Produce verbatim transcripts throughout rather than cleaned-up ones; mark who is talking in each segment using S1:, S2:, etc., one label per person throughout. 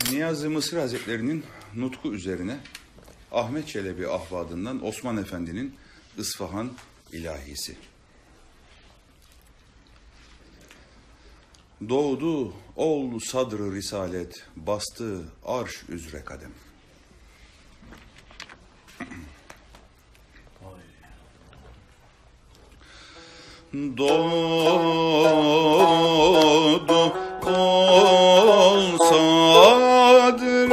S1: Niyazi Mısır Hazretleri'nin nutku üzerine Ahmet Çelebi ahvadından Osman Efendi'nin İsfahan ilahisi. Doğdu ol sadr-ı risalet, bastı arş üzre kadem. Doğdu ol sadr-ı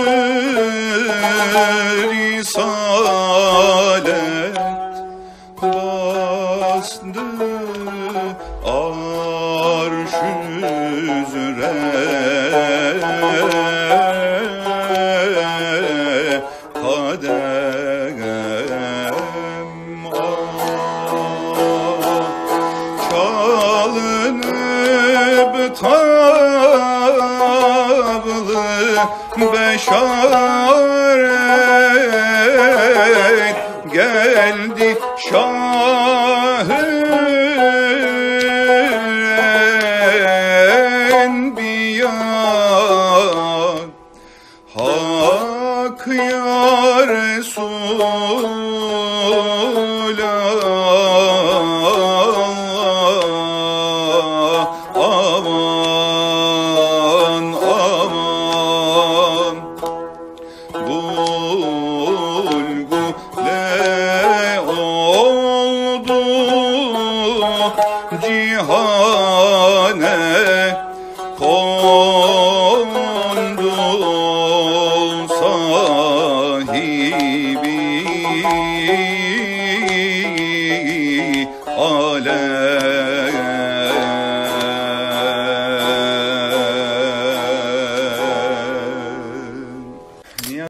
S1: risalet, bastı arş üzre kadem. Çalınıp tablı beşaret geldi Şah-ı Enbiya. Hak ya Resul